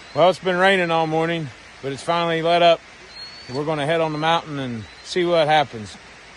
Well, it's been raining all morning, but it's finally let up. We're going to head on the mountain and see what happens.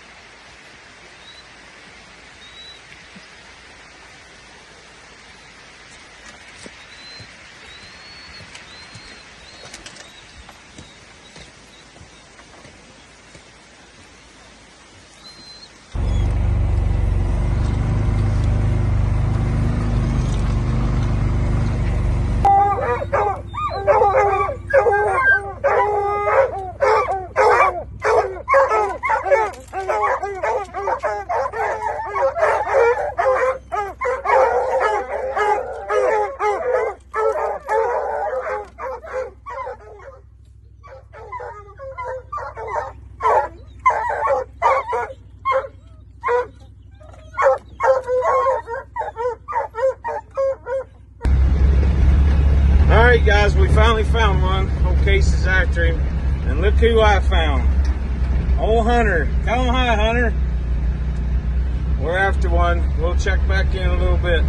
Alright guys, we finally found one. Whole case is after him. And look who I found. Old Hunter. Come on, hi Hunter. We're after one. We'll check back in a little bit.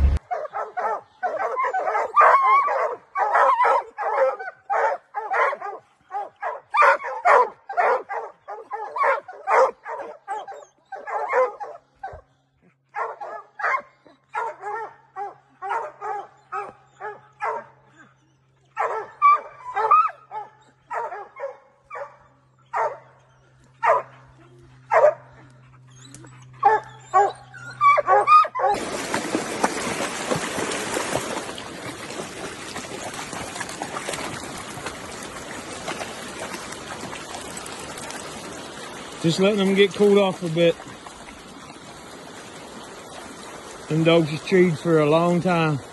Just letting them get cooled off a bit. Them dogs have chewed for a long time.